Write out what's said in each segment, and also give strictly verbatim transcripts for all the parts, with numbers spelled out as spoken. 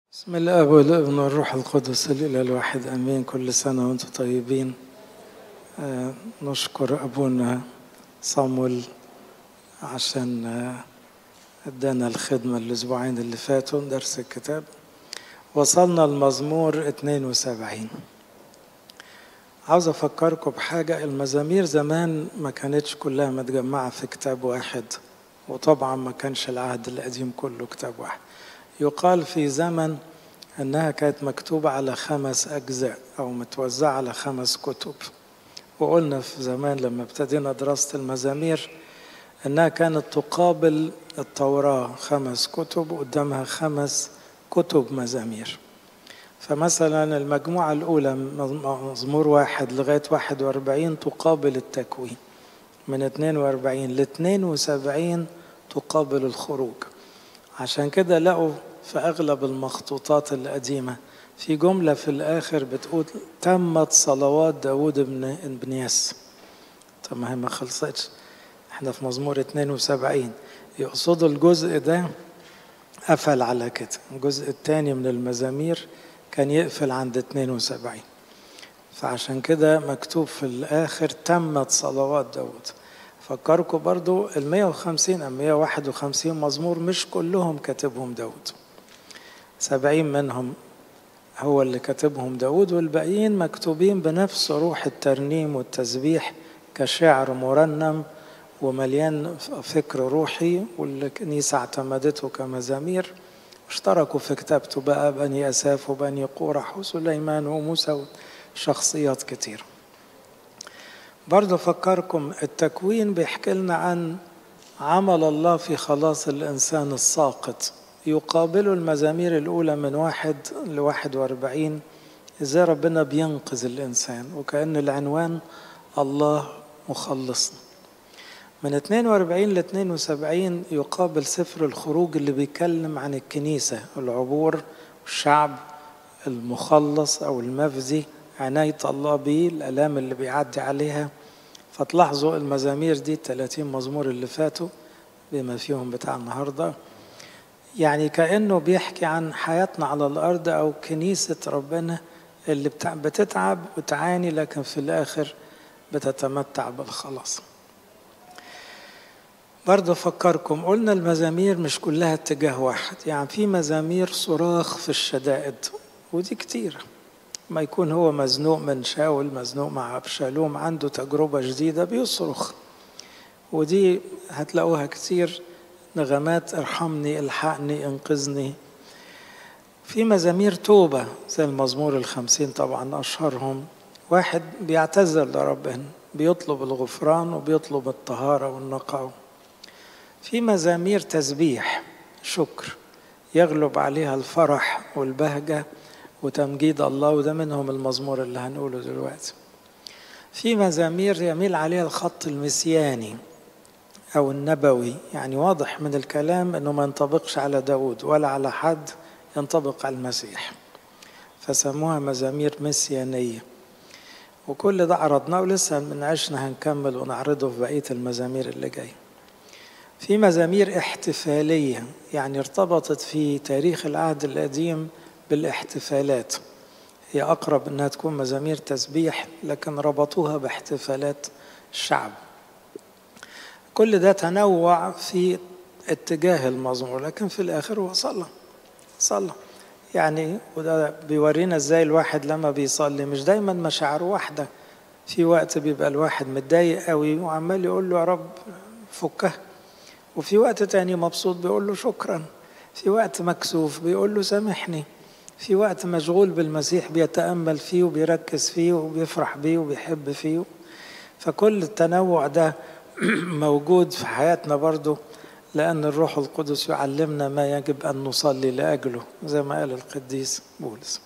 بسم الله والابن والروح القدس الإله الواحد أمين. كل سنة وأنتم طيبين. آه نشكر أبونا صامويل عشان آه ادانا الخدمة الأسبوعين اللي فاتوا درس الكتاب. وصلنا المزمور اثنين وسبعين. عاوز أفكركم بحاجة. المزامير زمان ما كانتش كلها متجمعة في كتاب واحد، وطبعا ما كانش العهد القديم كله كتاب واحد. يقال في زمن أنها كانت مكتوبة على خمس أجزاء أو متوزعة على خمس كتب. وقلنا في زمان لما ابتدينا دراسة المزامير أنها كانت تقابل التوراة خمس كتب وقدامها خمس كتب مزامير. فمثلا المجموعة الأولى مزمور واحد لغاية واحد وأربعين تقابل التكوين، من اثنين وأربعين ل اثنين وسبعين تقابل الخروج. عشان كده لقوا في أغلب المخطوطات القديمة في جملة في الآخر بتقول تمت صلوات داود بن ياس. طب ما هي ما خلصتش، احنا في مزمور اثنين وسبعين. يقصدوا الجزء ده قفل على كده، الجزء الثاني من المزامير كان يقفل عند اثنين وسبعين، فعشان كده مكتوب في الآخر تمت صلوات داود. فكركم برضو المية وخمسين أو مية وواحد وخمسين مزمور مش كلهم كاتبهم داود، سبعين منهم هو اللي كاتبهم داود، والباقيين مكتوبين بنفس روح الترنيم والتسبيح كشعر مرنم ومليان فكر روحي، والكنيسة اعتمدته كمزامير. اشتركوا في كتابته بقى بني أساف وبني قورح وسليمان وموسى وشخصيات كتير. برضو فكركم التكوين بيحكي لنا عن عمل الله في خلاص الإنسان الساقط، يقابل المزامير الأولى من واحد لواحد وأربعين إزاي ربنا بينقذ الإنسان، وكأن العنوان الله مخلصنا. من اثنين وأربعين ل اثنين وسبعين يقابل سفر الخروج اللي بيتكلم عن الكنيسة، العبور والشعب المخلص أو المفدي، عناية الله بيه، الآلام اللي بيعدي عليها. فتلاحظوا المزامير دي ثلاثين مزمور اللي فاتوا بما فيهم بتاع النهاردة، يعني كأنه بيحكي عن حياتنا على الأرض أو كنيسة ربنا اللي بتتعب وتعاني لكن في الآخر بتتمتع بالخلاص. برضه فكركم قلنا المزامير مش كلها اتجاه واحد، يعني في مزامير صراخ في الشدائد ودي كتير، ما يكون هو مزنوق من شاول، مزنوق مع أبشالوم، عنده تجربة جديدة بيصرخ، ودي هتلاقوها كتير، نغمات ارحمني الحقني انقذني. في مزامير توبة زي المزمور الخمسين طبعا أشهرهم، واحد بيعتذر لربنا بيطلب الغفران وبيطلب الطهارة والنقاء. في مزامير تسبيح شكر يغلب عليها الفرح والبهجة وتمجيد الله، وده منهم المزمور اللي هنقوله دلوقتي. في مزامير يميل عليها الخط المسياني أو النبوي، يعني واضح من الكلام أنه ما ينطبقش على داود ولا على حد، ينطبق على المسيح، فسموها مزامير مسيانية. وكل ده عرضناه ولسه من عشنا هنكمل ونعرضه في بقية المزامير اللي جاي. في مزامير احتفالية، يعني ارتبطت في تاريخ العهد القديم بالاحتفالات، هي أقرب أنها تكون مزامير تسبيح لكن ربطوها باحتفالات الشعب. كل ده تنوع في اتجاه المزمور، لكن في الآخر هو صلى صلى يعني. وده بيورينا ازاي الواحد لما بيصلي مش دايما مشاعره واحدة. في وقت بيبقى الواحد متضايق قوي وعمال يقول له يا رب فكه، وفي وقت تاني مبسوط بيقول له شكرا، في وقت مكسوف بيقول له سامحني، في وقت مشغول بالمسيح بيتأمل فيه وبيركز فيه وبيفرح بيه وبيحب فيه. فكل التنوع ده موجود في حياتنا برضو، لأن الروح القدس يعلمنا ما يجب أن نصلي لأجله زي ما قال القديس بولس.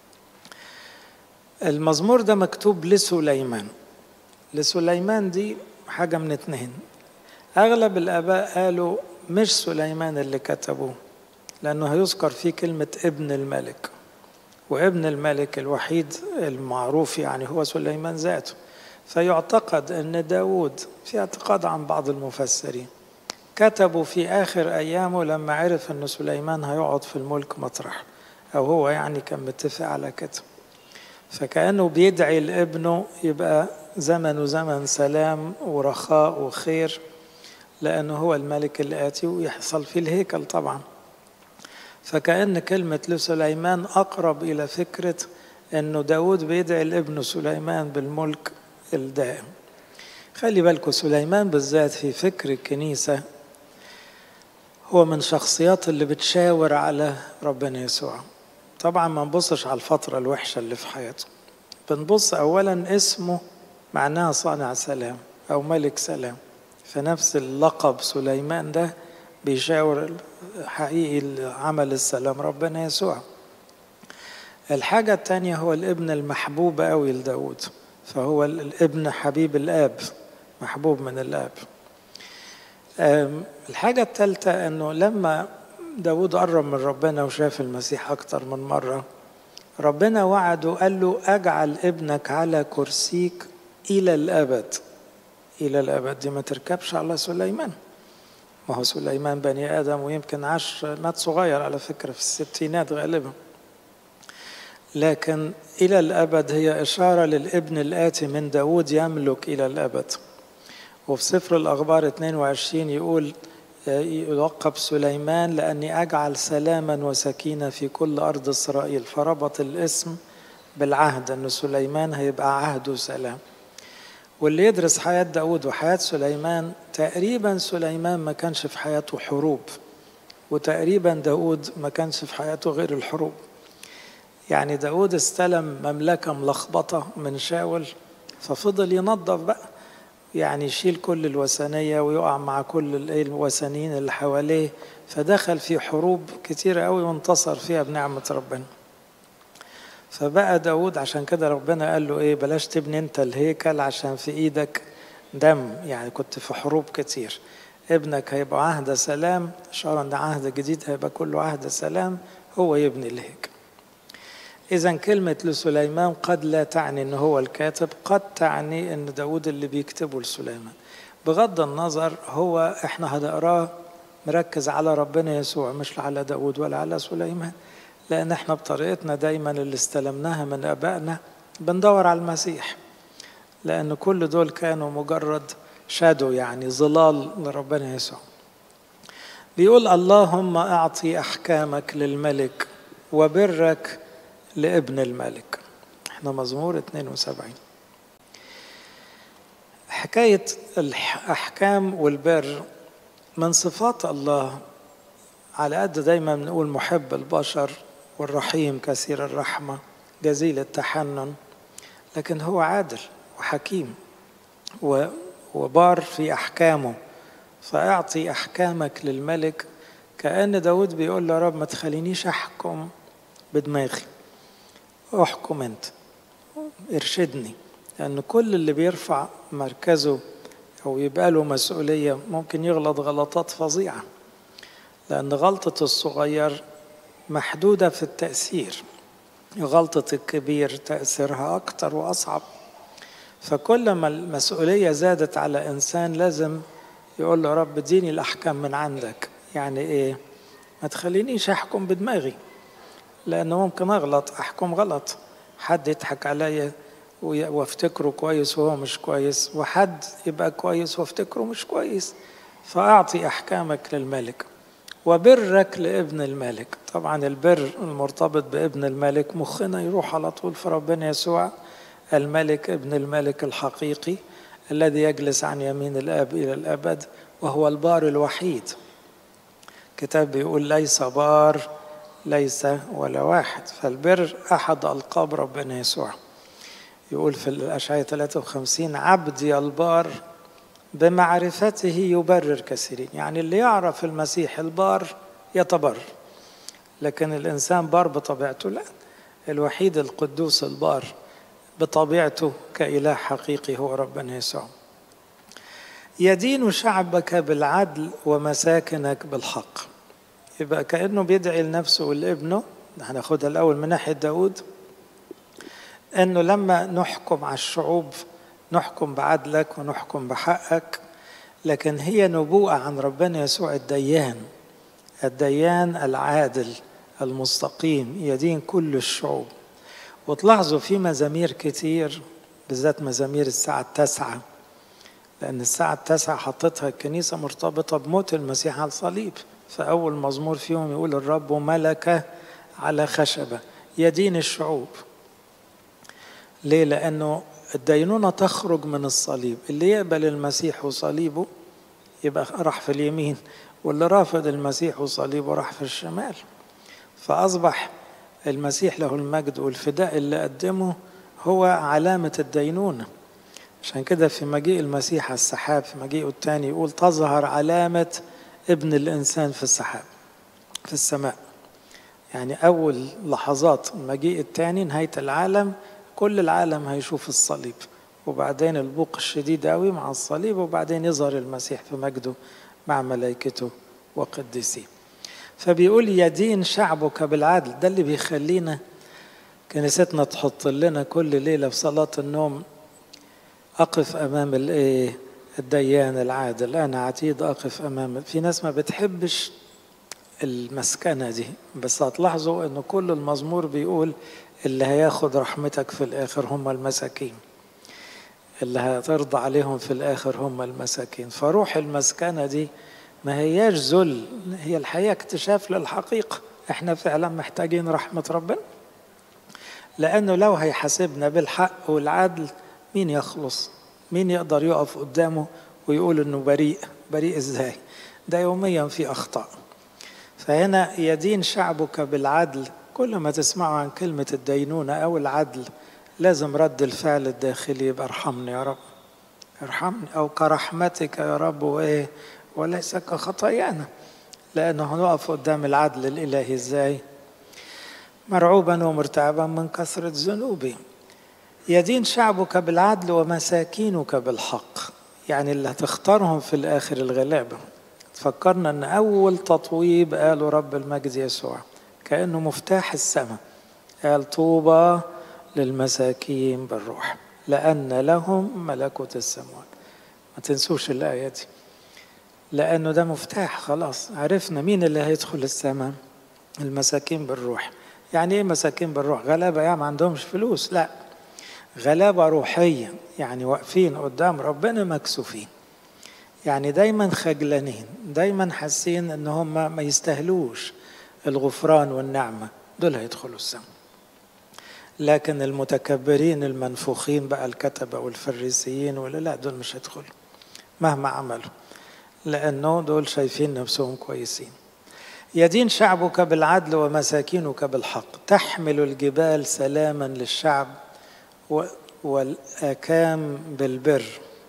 المزمور ده مكتوب لسليمان. لسليمان دي حاجة من اتنين، أغلب الآباء قالوا مش سليمان اللي كتبوه، لأنه هيذكر فيه كلمة ابن الملك، وابن الملك الوحيد المعروف يعني هو سليمان ذاته. فيعتقد أن داود، في اعتقاد عن بعض المفسرين، كتبوا في آخر أيامه لما عرف أن سليمان هيقعد في الملك مطرح، أو هو يعني كان متفق على كده. فكأنه بيدعي لابنه يبقى زمن زمن سلام ورخاء وخير، لأنه هو الملك اللي آتي ويحصل فيه الهيكل طبعا. فكأن كلمة لسليمان أقرب إلى فكرة أنه داود بيدعي لابنه سليمان بالملك الدائم. خلي بالكم سليمان بالذات في فكر الكنيسة هو من شخصيات اللي بتشاور على ربنا يسوع. طبعا ما نبصش على الفترة الوحشة اللي في حياته، بنبص أولا اسمه معناها صانع سلام أو ملك سلام، فنفس اللقب سليمان ده بيشاور حقيقي عمل السلام ربنا يسوع. الحاجة الثانية هو الابن المحبوب أوي لداود، فهو الابن حبيب الآب، محبوب من الآب. الحاجة الثالثة أنه لما داود قرب من ربنا وشاف المسيح أكتر من مرة، ربنا وعده قال له أجعل ابنك على كرسيك إلى الأبد. إلى الأبد دي ما تركبش على سليمان، ما هو سليمان بني آدم ويمكن عاش مات صغير على فكرة في الستينات غالبا، لكن إلى الأبد هي إشارة للابن الآتي من داود يملك إلى الأبد. وفي سفر الأخبار اثنين وعشرين يقول يلقب سليمان لأني أجعل سلاما وسكينة في كل أرض إسرائيل، فربط الاسم بالعهد أن سليمان هيبقى عهد وسلام. واللي يدرس حياة داود وحياة سليمان تقريبا سليمان ما كانش في حياته حروب، وتقريبا داود ما كانش في حياته غير الحروب. يعني داود استلم مملكة ملخبطة من شاول، ففضل ينظف بقى، يعني يشيل كل الوثنية ويقع مع كل الوثنيين اللي حواليه، فدخل في حروب كتيرة قوي وانتصر فيها بنعمة ربنا. فبقى داود عشان كده ربنا قال له ايه، بلاش تبني انت الهيكل عشان في ايدك دم، يعني كنت في حروب كتير. ابنك هيبقى عهد سلام، اشارة ان عهد جديد هيبقى كله عهد سلام، هو يبني الهيكل. إذا كلمة لسليمان قد لا تعني أنه هو الكاتب، قد تعني أن داود اللي بيكتبه لسليمان. بغض النظر هو إحنا هنقراه مركز على ربنا يسوع مش على داود ولا على سليمان، لأن إحنا بطريقتنا دايما اللي استلمناها من أبائنا بندور على المسيح، لأن كل دول كانوا مجرد شادو، يعني ظلال لربنا يسوع. بيقول اللهم أعطي أحكامك للملك وبرك لابن الملك. احنا مزمور اثنين وسبعين. حكاية الأحكام والبر من صفات الله، على قد دايما بنقول محب البشر والرحيم كثير الرحمة جزيل التحنن، لكن هو عادل وحكيم وبار في أحكامه. فأعطي أحكامك للملك، كأن داود بيقول له رب ما تخلينيش أحكم بدماغي، احكم انت، ارشدني، لأن كل اللي بيرفع مركزه أو يبقى له مسؤولية ممكن يغلط غلطات فظيعة، لأن غلطة الصغير محدودة في التأثير، غلطة الكبير تأثيرها أكتر وأصعب. فكل ما المسؤولية زادت على إنسان لازم يقول له رب اديني الأحكام من عندك. يعني إيه؟ ما تخلينيش أحكم بدماغي، لأنه ممكن أغلط، أحكم غلط، حد يضحك عليا وافتكره كويس وهو مش كويس، وحد يبقى كويس وافتكره مش كويس. فأعطي أحكامك للملك وبرك لابن الملك. طبعا البر المرتبط بابن الملك مخنا يروح على طول في ربنا يسوع الملك، ابن الملك الحقيقي الذي يجلس عن يمين الآب إلى الأبد، وهو البار الوحيد. كتاب بيقول ليس بار ليس ولا واحد، فالبر أحد ألقاب ربنا يسوع. يقول في الأشعية ثلاثة وخمسين عبدي البار بمعرفته يبرر كثيرين. يعني اللي يعرف المسيح البار يتبر، لكن الإنسان بار بطبيعته لا. الوحيد القدوس البار بطبيعته كإله حقيقي هو ربنا يسوع. يدين شعبك بالعدل ومساكنك بالحق. يبقى كأنه بيدعي لنفسه ولابنه، هناخدها الأول من ناحية داود، أنه لما نحكم على الشعوب نحكم بعدلك ونحكم بحقك، لكن هي نبوءة عن ربنا يسوع الديان، الديان العادل المستقيم يدين كل الشعوب. وتلاحظوا في مزامير كتير بالذات مزامير الساعة التاسعة، لأن الساعة التاسعة حطتها الكنيسة مرتبطة بموت المسيح على الصليب. فأول مزمور فيهم يقول الرب ملك على خشبة يدين الشعوب. ليه؟ لأنه الدينونة تخرج من الصليب. اللي يقبل المسيح وصليبه يبقى راح في اليمين، واللي رافض المسيح وصليبه راح في الشمال. فأصبح المسيح له المجد والفداء اللي قدمه هو علامة الدينونة. عشان كده في مجيء المسيح على السحاب في مجيئه الثاني يقول تظهر علامة ابن الإنسان في السحاب في السماء. يعني أول لحظات المجيء الثاني نهاية العالم، كل العالم هيشوف الصليب، وبعدين البوق الشديد قوي مع الصليب، وبعدين يظهر المسيح في مجده مع ملائكته وقديسيه. فبيقول يدين شعبك بالعدل. ده اللي بيخلينا كنيستنا تحط لنا كل ليلة في صلاة النوم أقف أمام الإيه الديان العادل. أنا عتيد أقف أمام. في ناس ما بتحبش المسكنة دي، بس هتلاحظوا أنه كل المزمور بيقول اللي هياخد رحمتك في الآخر هم المساكين، اللي هترضى عليهم في الآخر هم المساكين. فروح المسكنة دي ما هياش ذل، هي الحقيقة اكتشاف للحقيقة. احنا فعلا محتاجين رحمة ربنا، لأنه لو هيحاسبنا بالحق والعدل مين يخلص؟ مين يقدر يقف قدامه ويقول انه بريء؟ بريء ازاي؟ ده يوميا في أخطاء. فهنا يدين شعبك بالعدل. كل ما تسمعوا عن كلمة الدينونة أو العدل لازم رد الفعل الداخلي يبقى ارحمني يا رب، ارحمني، أو كرحمتك يا رب وإيه وليس كخطايانا. لأنه هنقف قدام العدل الإلهي إزاي؟ مرعوبا ومرتعبا من كثرة ذنوبي. يدين شعبك بالعدل ومساكينك بالحق. يعني اللي هتختارهم في الآخر الغلابة. تفكرنا أن أول تطويب قاله رب المجد يسوع كأنه مفتاح السماء، قال طوبى للمساكين بالروح لأن لهم ملكوت السماوات. ما تنسوش الآية دي، لأنه ده مفتاح. خلاص عرفنا مين اللي هيدخل السماء، المساكين بالروح. يعني إيه مساكين بالروح؟ غلابة يعني ما عندهمش فلوس؟ لا، غلابة روحية، يعني واقفين قدام ربنا مكسوفين، يعني دايما خجلانين، دايما حاسين ان هم ما يستاهلوش الغفران والنعمة، دول هيدخلوا السماء. لكن المتكبرين المنفوخين بقى الكتبة والفريسيين ولا لا، دول مش هيدخلوا مهما عملوا، لأنه دول شايفين نفسهم كويسين. يدين شعبك بالعدل ومساكينك بالحق. تحمل الجبال سلاما للشعب والآكام بالبر.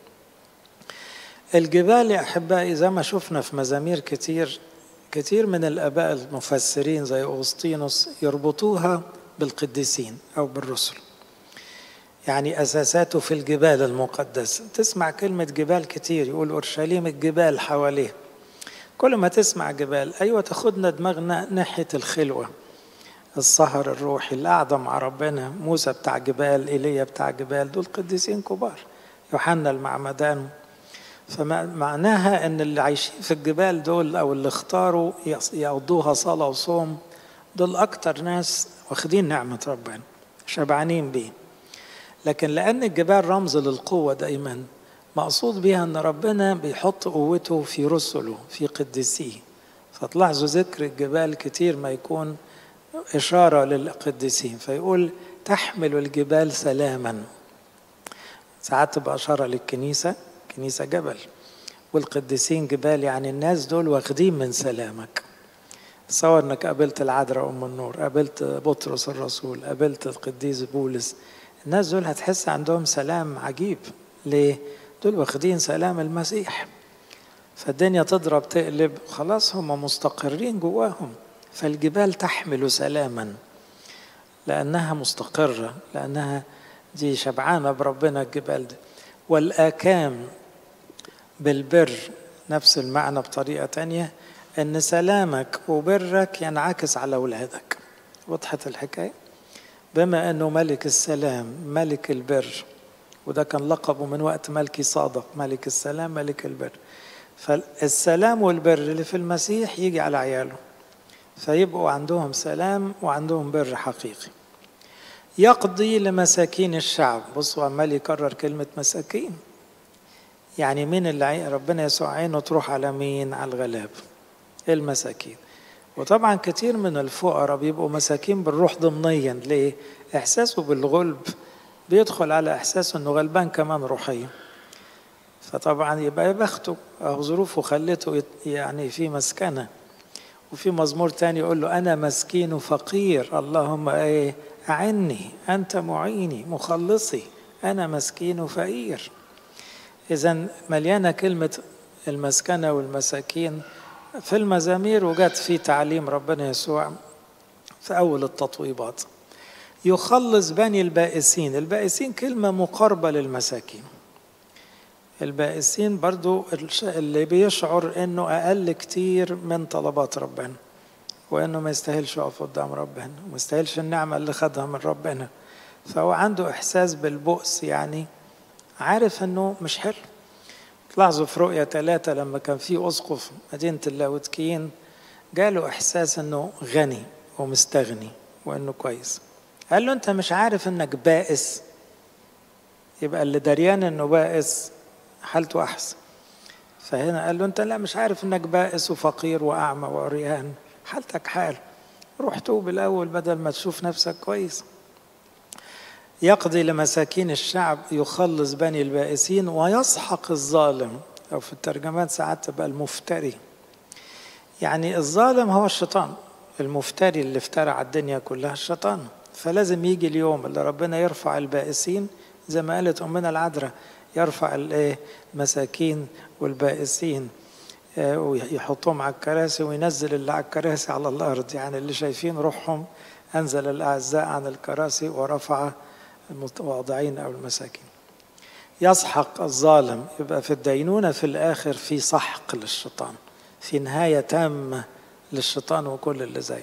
الجبال يا أحبائي زي ما شفنا في مزامير كتير، كتير من الآباء المفسرين زي أغسطينوس يربطوها بالقديسين أو بالرسل، يعني أساساته في الجبال المقدسة. تسمع كلمة جبال كتير، يقول أورشليم الجبال حواليه. كل ما تسمع جبال أيوة تاخدنا دماغنا ناحية الخلوة، السهر الروحي، القعدة مع ربنا. موسى بتاع جبال، إيليا بتاع جبال، دول قديسين كبار، يوحنا المعمدان. فمعناها أن اللي عايشين في الجبال دول أو اللي اختاروا يقضوها صلاة وصوم، دول أكتر ناس واخدين نعمة ربنا شبعانين بيه. لكن لأن الجبال رمز للقوة دايما، مقصود بها أن ربنا بيحط قوته في رسله في قديسيه. فتلاحظوا ذكر الجبال كتير ما يكون إشارة للقديسين. فيقول تحمل الجبال سلاما، ساعات تبقى إشارة للكنيسة، كنيسة جبل، والقديسين جبال، يعني الناس دول واخدين من سلامك. تصور انك قابلت العذراء ام النور، قابلت بطرس الرسول، قابلت القديس بولس، الناس دول هتحس عندهم سلام عجيب. ليه؟ دول واخدين سلام المسيح. فالدنيا تضرب تقلب خلاص هم مستقرين جواهم. فالجبال تحمل سلاما لأنها مستقرة، لأنها دي شبعانة بربنا الجبال دي. والآكام بالبر نفس المعنى بطريقة تانية، أن سلامك وبرك ينعكس على أولادك. وضحت الحكاية؟ بما أنه ملك السلام ملك البر، وده كان لقبه من وقت ملكي صادق، ملك السلام ملك البر. فالسلام والبر اللي في المسيح يجي على عياله، فيبقوا عندهم سلام وعندهم بر حقيقي. يقضي لمساكين الشعب. بصوا عمال يكرر كلمة مساكين. يعني مين اللي ربنا يسوع عينه تروح على مين؟ على الغلاب، المساكين. وطبعا كتير من الفقراء بيبقوا مساكين بالروح ضمنيا. ليه؟ إحساسه بالغلب بيدخل على إحساسه أنه غلبان كمان روحيا، فطبعا يبقى بخته أو ظروفه خلته يعني في مسكنة. وفي مزمور تاني يقول له أنا مسكين فقير، اللهم إيه أعني، أنت معيني مخلصي، أنا مسكين فقير. إذن مليانة كلمة المسكنة والمساكين في المزامير، وجات في تعليم ربنا يسوع في أول التطويبات. يخلص بني البائسين. البائسين كلمة مقاربة للمساكين. البائسين برضو اللي بيشعر أنه أقل كتير من طلبات ربنا، وأنه ما يستاهلش يقف قدام ربنا، وما يستاهلش النعمة اللي خدها من ربنا، فهو عنده إحساس بالبؤس، يعني عارف أنه مش حلو. تلاحظوا في رؤية ثلاثة لما كان في أسقف مدينة اللاودكيين جاله إحساس أنه غني ومستغني وأنه كويس. قال له أنت مش عارف أنك بائس؟ يبقى اللي دريان أنه بائس حالته أحسن. فهنا قال له أنت لا مش عارف أنك بائس وفقير وأعمى وعريان، حالتك حال، روح توب الأول بدل ما تشوف نفسك كويس. يقضي لمساكين الشعب، يخلص بني البائسين، ويسحق الظالم، أو في الترجمات ساعات تبقى المفتري. يعني الظالم هو الشيطان، المفتري اللي افترى على الدنيا كلها الشيطان. فلازم يجي اليوم اللي ربنا يرفع البائسين، زي ما قالت أمنا العذراء، يرفع المساكين والبائسين ويحطهم على الكراسي، وينزل اللي على الكراسي على الأرض. يعني اللي شايفين روحهم أنزل الأعزاء عن الكراسي ورفع المتواضعين أو المساكين. يسحق الظالم، يبقى في الدينونة في الآخر في سحق للشيطان، في نهاية تامة للشيطان وكل اللي زيه.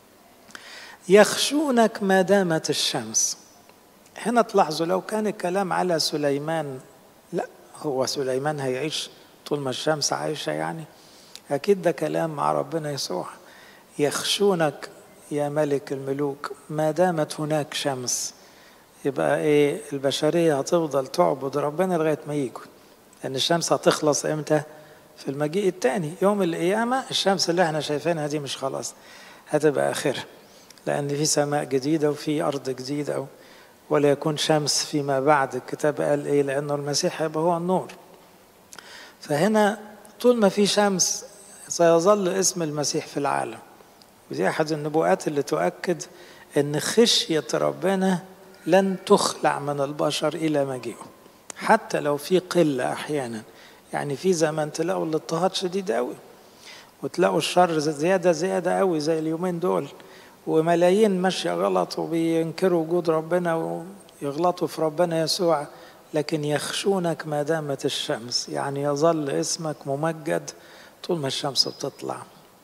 يخشونك ما دامت الشمس. هنا تلاحظوا لو كان الكلام على سليمان، لا هو سليمان هيعيش طول ما الشمس عايشة، يعني أكيد ده كلام مع ربنا يسوع. يخشونك يا ملك الملوك ما دامت هناك شمس. يبقى ايه؟ البشرية هتفضل تعبد ربنا لغاية ما يجوا، لأن الشمس هتخلص امتى؟ في المجيء الثاني يوم القيامة. الشمس اللي احنا شايفينها دي مش خلاص، هتبقى آخرها، لأن في سماء جديدة وفي أرض جديدة، ولا يكون شمس فيما بعد. الكتاب قال ايه؟ لأنه المسيح يبقى هو النور. فهنا طول ما في شمس سيظل اسم المسيح في العالم. ودي أحد النبوءات اللي تؤكد أن خشية ربنا لن تخلع من البشر إلى مجيئه، حتى لو في قلة أحيانا. يعني في زمان تلاقوا الاضطهاد شديد قوي، وتلاقوا الشر زيادة زيادة قوي زي اليومين دول، وملايين ماشية غلط وبينكروا وجود ربنا ويغلطوا في ربنا يسوع. لكن يخشونك ما دامت الشمس، يعني يظل اسمك ممجد طول ما الشمس بتطلع.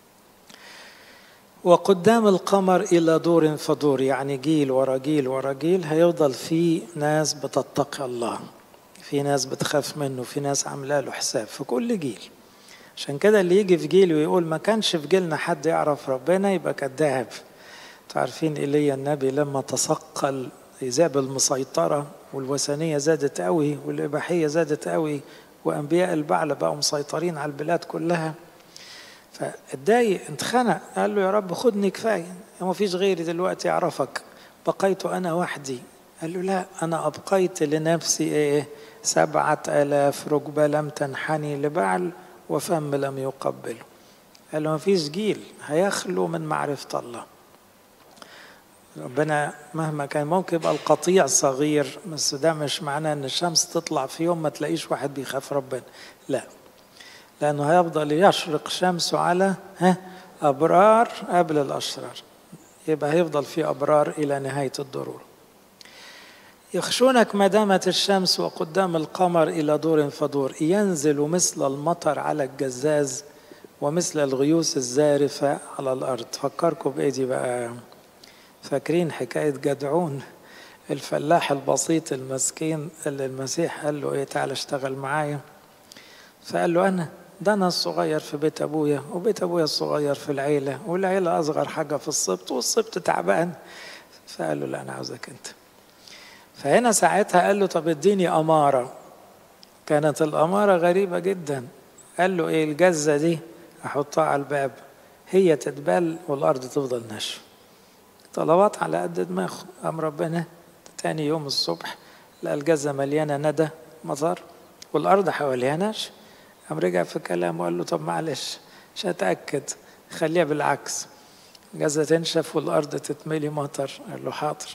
وقدام القمر إلى دور فدور، يعني جيل ورا جيل ورا جيل هيفضل في ناس بتتقي الله، في ناس بتخاف منه، في ناس عامله له حساب في كل جيل. عشان كده اللي يجي في جيل ويقول ما كانش في جيلنا حد يعرف ربنا يبقى كذاب. تعرفين إيليا النبي لما تثقل إيزابل المسيطرة والوثنية زادت قوي والإباحية زادت قوي وأنبياء البعل بقوا مسيطرين على البلاد كلها، فاتضايق اتخنق، قال له يا رب خدني كفاية، ما فيش غيري دلوقتي يعرفك، بقيت أنا وحدي. قال له لا، أنا أبقيت لنفسي إيه؟ سبعة آلاف ركبة لم تنحني لبعل وفم لم يقبله. قال له ما فيش جيل هيخلو من معرفة الله. ربنا مهما كان ممكن يبقى القطيع صغير، بس ده مش معناه ان الشمس تطلع في يوم ما تلاقيش واحد بيخاف ربنا، لا، لأنه هيفضل يشرق شمسه على ها أبرار قبل الأشرار، يبقى هيفضل في أبرار إلى نهاية الضرورة. يخشونك ما دامت الشمس وقدام القمر إلى دور فدور، ينزل مثل المطر على الجزاز ومثل الغيوث الزارفة على الأرض. فكركم بإيه دي بقى؟ فاكرين حكاية جدعون الفلاح البسيط المسكين اللي المسيح قال له إيه تعال اشتغل معايا؟ فقال له أنا ده أنا الصغير في بيت أبويا، وبيت أبويا الصغير في العيلة، والعيلة أصغر حاجة في السبط، والسبط تعبان. فقال له لا أنا عاوزك أنت. فهنا ساعتها قال له طب اديني أمارة. كانت الأمارة غريبة جدا. قال له إيه؟ الجزة دي أحطها على الباب، هي تتبل والأرض تفضل ناشفة. طلبات على قد دماغه. قام ربنا تاني يوم الصبح لقى الجزة مليانة ندى مطر والأرض حواليها ناشفة. قام رجع في كلامه وقال له طب معلش مش هتأكد، خليها بالعكس، الجزة تنشف والأرض تتملي مطر. قال له حاضر.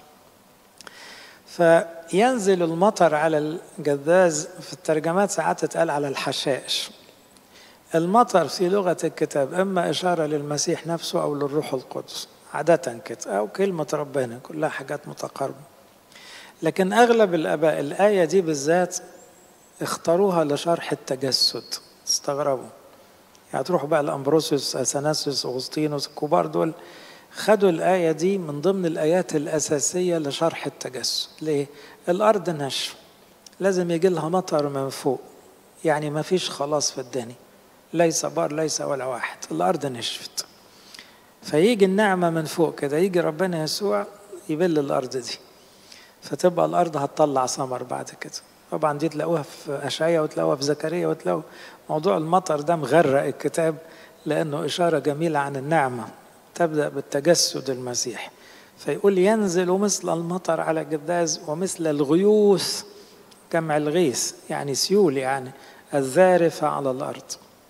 فينزل المطر على الجذاذ. في الترجمات ساعات تتقال على الحشائش. المطر في لغة الكتاب إما إشارة للمسيح نفسه أو للروح القدس عادة كده، أو كلمة ربنا، كلها حاجات متقاربة. لكن أغلب الآباء الآية دي بالذات اختاروها لشرح التجسد. استغربوا يعني، تروحوا بقى لأمبروسيوس، أثناسيوس، أغسطينوس، الكبار دول خدوا الآية دي من ضمن الآيات الأساسية لشرح التجسد. ليه؟ الأرض ناشفة، لازم يجي لها مطر من فوق، يعني ما فيش خلاص في الدنيا، ليس بار ليس ولا واحد، الأرض نشفت. فيجي النعمة من فوق كده، يجي ربنا يسوع يبل الأرض دي، فتبقى الأرض هتطلع ثمر بعد كده. طبعا دي تلاقوها في أشعياء وتلاقوها في زكريا، وتلاقوا موضوع المطر ده مغرق الكتاب، لأنه إشارة جميلة عن النعمة تبدأ بالتجسد المسيح. فيقول ينزل مثل المطر على الجذاذ ومثل الغيوث، جمع الغيث يعني سيول، يعني الذارفة على الأرض.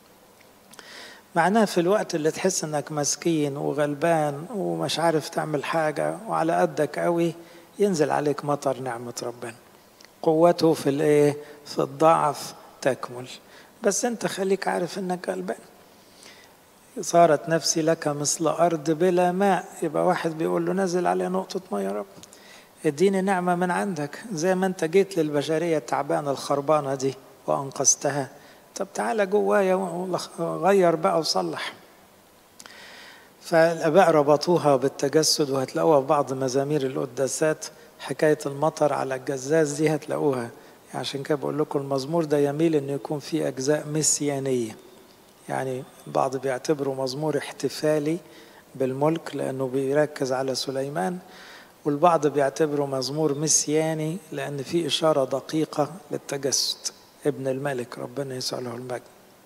معناه في الوقت اللي تحس انك مسكين وغلبان ومش عارف تعمل حاجة وعلى قدك قوي، ينزل عليك مطر نعمة ربنا. قوته في الايه؟ في الضعف تكمل. بس انت خليك عارف انك غلبان. صارت نفسي لك مثل أرض بلا ماء. يبقى واحد بيقول له نزل عليه نقطة مية يا رب، اديني نعمة من عندك، زي ما انت جيت للبشرية التعبانة الخربانة دي وأنقذتها، طب تعالى جوايا وغير بقى وصلح. فالآباء ربطوها بالتجسد، وهتلاقوها في بعض مزامير القداسات حكاية المطر على الجزاز دي هتلاقوها. عشان كده بقول لكم المزمور ده يميل انه يكون فيه أجزاء مسيانية. يعني البعض بيعتبره مزمور احتفالي بالملك لأنه بيركز على سليمان، والبعض بيعتبره مزمور مسياني لأن فيه إشارة دقيقة للتجسد ابن الملك ربنا يسوع له المجد.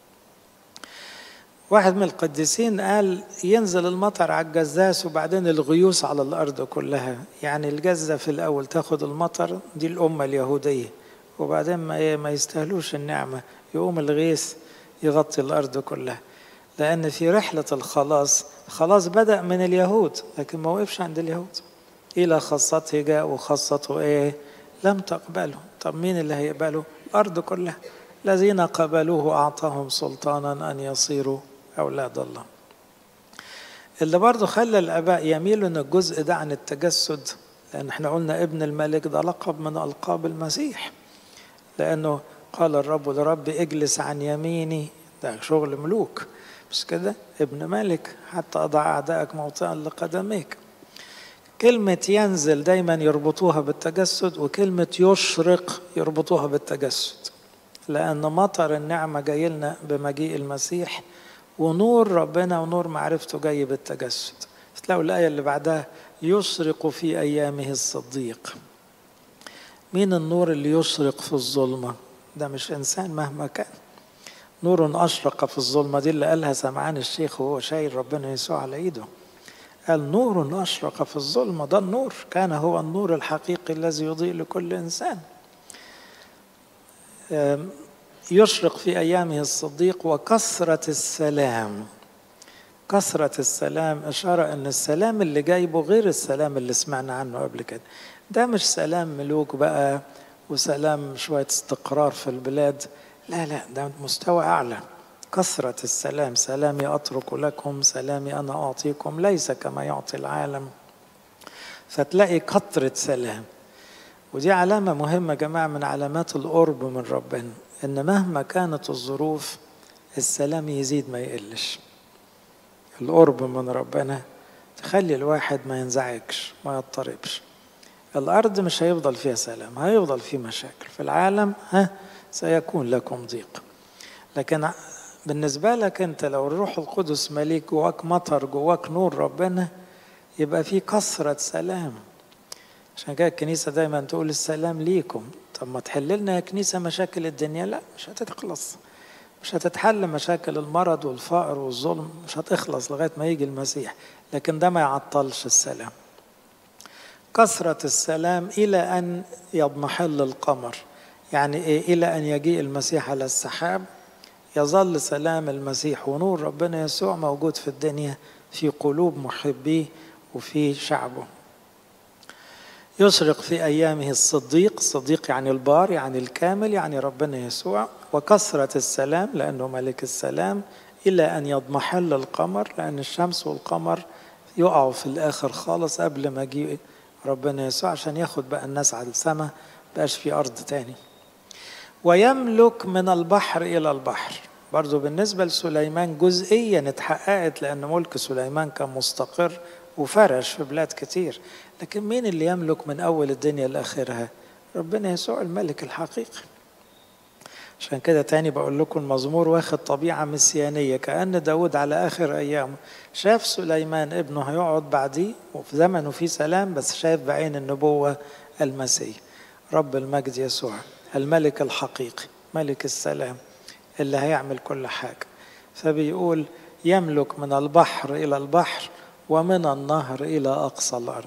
واحد من القديسين قال ينزل المطر على الجزاس وبعدين الغيوث على الأرض كلها. يعني الجزة في الأول تاخد المطر، دي الأمة اليهودية، وبعدين ما ما يستاهلوش النعمة، يقوم الغيث يغطي الأرض كلها. لأن في رحلة الخلاص، خلاص بدأ من اليهود لكن ما وقفش عند اليهود. إلى خاصته جاء وخاصته إيه؟ لم تقبله. طب مين اللي هيقبله؟ الأرض كلها. الذين قبلوه أعطاهم سلطانا أن يصيروا أولاد الله. اللي برضو خلى الآباء يميلوا أن الجزء ده عن التجسد، لأن احنا قلنا ابن الملك ده لقب من ألقاب المسيح، لأنه قال الرب لرب اجلس عن يميني، ده شغل ملوك مش كده؟ ابن ملك حتى أضع أعدائك موطئا لقدميك. كلمة ينزل دايما يربطوها بالتجسد، وكلمة يشرق يربطوها بالتجسد، لأن مطر النعمة جاي لنا بمجيء المسيح، ونور ربنا ونور معرفته جاي بالتجسد. تلاقوا الآية اللي بعدها يشرق في أيامه الصديق. مين النور اللي يشرق في الظلمة؟ ده مش إنسان مهما كان. نور أشرق في الظلمة دي اللي قالها سمعان الشيخ وهو شايل ربنا يسوع على إيده، قال نور أشرق في الظلمة. ده النور كان هو النور الحقيقي الذي يضيء لكل إنسان. يشرق في أيامه الصديق وكثرة السلام. كثرة السلام إشارة أن السلام اللي جايبه غير السلام اللي سمعنا عنه قبل كده. ده مش سلام ملوك بقى وسلام شوية استقرار في البلاد، لا لا، ده مستوى أعلى. كثرة السلام، سلامي أترك لكم سلامي أنا أعطيكم، ليس كما يعطي العالم. فتلاقي كثرة سلام، ودي علامة مهمة جماعة من علامات القرب من ربنا، إن مهما كانت الظروف السلام يزيد ما يقلش. القرب من ربنا تخلي الواحد ما ينزعجش ما يضطربش. الأرض مش هيفضل فيها سلام، هيفضل فيه مشاكل في العالم، ها سيكون لكم ضيق، لكن بالنسبة لك أنت لو الروح القدس مليك جواك مطر، جواك نور ربنا، يبقى في كثرة سلام. عشان كده الكنيسة دايما تقول السلام ليكم. طب ما تحل لنا يا كنيسة مشاكل الدنيا؟ لا، مش هتخلص. مش هتتحل مشاكل المرض والفقر والظلم، مش هتخلص لغاية ما يجي المسيح. لكن ده ما يعطلش السلام. كثرة السلام إلى أن يضمحل القمر. يعني إيه؟ إلى أن يجيء المسيح على السحاب، يظل سلام المسيح ونور ربنا يسوع موجود في الدنيا، في قلوب محبيه وفي شعبه. يشرق في أيامه الصديق. الصديق يعني البار، يعني الكامل، يعني ربنا يسوع. وكثرة السلام لأنه ملك السلام، إلى أن يضمحل القمر، لأن الشمس والقمر يقعوا في الآخر خالص قبل ما يجي ربنا يسوع عشان ياخد بقى الناس على السماء، بقاش في أرض تاني. ويملك من البحر إلى البحر. برضو بالنسبة لسليمان جزئيا اتحققت، لأن ملك سليمان كان مستقر وفرش في بلاد كتير. لكن مين اللي يملك من أول الدنيا لآخرها؟ ربنا يسوع الملك الحقيقي. عشان كده تاني بقول لكم المزمور واخد طبيعة مسيانية، كأن داود على آخر أيامه شاف سليمان ابنه هيقعد بعديه وفي زمنه في سلام، بس شايف بعين النبوة المسيح رب المجد يسوع الملك الحقيقي، ملك السلام اللي هيعمل كل حاجة. فبيقول يملك من البحر إلى البحر ومن النهر إلى أقصى الأرض.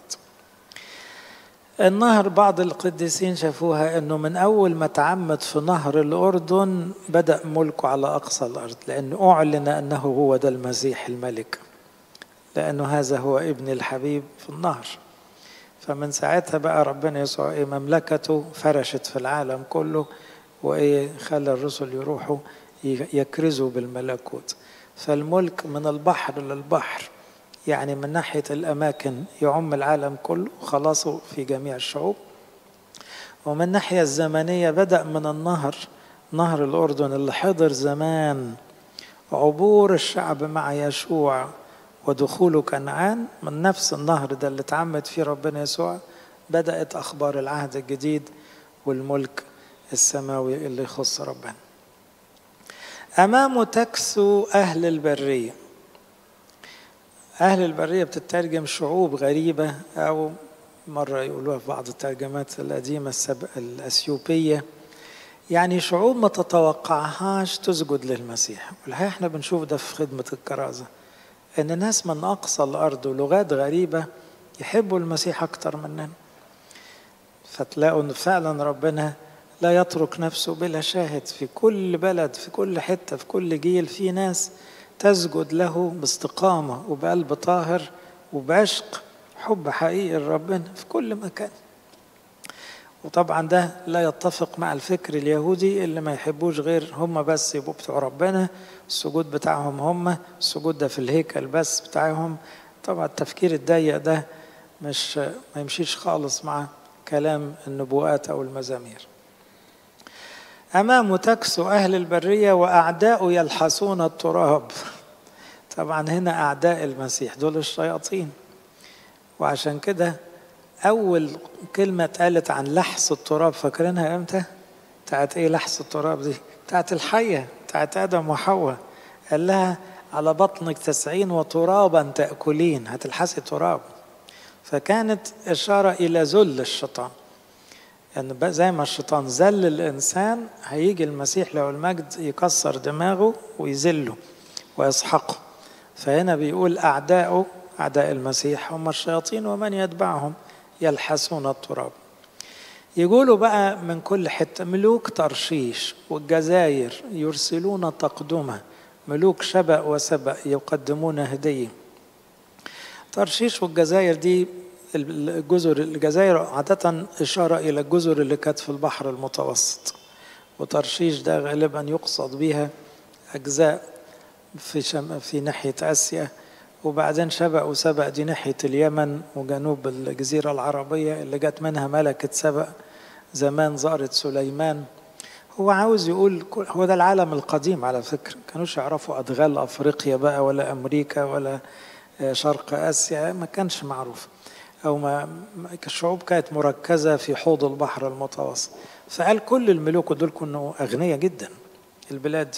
النهر بعض القديسين شافوها أنه من أول ما تعمد في نهر الأردن بدأ ملكه على أقصى الأرض، لأنه أعلن أنه هو ده المسيح الملك، لأنه هذا هو ابن الحبيب في النهر. فمن ساعتها بقى ربنا يسوع إيه مملكته فرشت في العالم كله، وإيه خلى الرسل يروحوا يكرزوا بالملكوت. فالملك من البحر للبحر، يعني من ناحية الأماكن يعم العالم كله خلاصه في جميع الشعوب. ومن الناحية الزمنية بدأ من النهر، نهر الأردن اللي حضر زمان عبور الشعب مع يشوع ودخوله كنعان، من نفس النهر ده اللي اتعمد فيه ربنا يسوع بدأت أخبار العهد الجديد والملك السماوي اللي يخص ربنا. أمامه تكسو أهل البرية. أهل البرية بتترجم شعوب غريبة، أو مرة يقولوها في بعض الترجمات القديمة الأثيوبية، يعني شعوب ما تتوقعهاش تسجد للمسيح. والحقيقة احنا بنشوف ده في خدمة الكرازة، إن ناس من أقصى الأرض ولغات غريبة يحبوا المسيح أكتر مننا. فتلاقوا إن فعلا ربنا لا يترك نفسه بلا شاهد. في كل بلد، في كل حتة، في كل جيل، في ناس تسجد له باستقامة وبقلب طاهر وبعشق، حب حقيقي لربنا في كل مكان. وطبعا ده لا يتفق مع الفكر اليهودي اللي ما يحبوش غير هم بس يبقوا بتوع ربنا، السجود بتاعهم هم السجود ده في الهيكل بس بتاعهم. طبعا التفكير الضيق ده مش ما يمشيش خالص مع كلام النبوءات أو المزامير. أمامه تكسو أهل البرية وأعداء يلحسون التراب. طبعا هنا أعداء المسيح دول الشياطين. وعشان كده أول كلمة اتقالت عن لحس التراب فاكرينها إمتى؟ بتاعت إيه لحس التراب دي؟ بتاعت الحية، بتاعت آدم وحواء. قال لها على بطنك تسعين وترابا تأكلين، هتلحسي تراب. فكانت إشارة إلى ذل الشيطان، يعني زي ما الشيطان ذل الإنسان هيجي المسيح له المجد يكسر دماغه ويذله ويسحقه. فهنا بيقول أعداؤه، أعداء المسيح هم الشياطين ومن يتبعهم يلحسون التراب. يقولوا بقى من كل حتة، ملوك ترشيش والجزائر يرسلون تقدمة، ملوك شبأ وسبأ يقدمون هدية. ترشيش والجزائر دي الجزر، الجزائر عادة إشارة إلى الجزر اللي كانت في البحر المتوسط، وترشيش ده غالبا يقصد بها أجزاء في شم في ناحية آسيا، وبعدين شبأ وسبأ دي ناحية اليمن وجنوب الجزيرة العربية اللي جت منها ملكة سبأ زمان زارت سليمان. هو عاوز يقول هو ده العالم القديم على فكرة، كانوش يعرفوا أدغال أفريقيا بقى ولا أمريكا ولا شرق آسيا، ما كانش معروف، أو ما الشعوب كانت مركزة في حوض البحر المتوسط. فقال كل الملوك دول كانوا أغنياء جدا البلاد دي،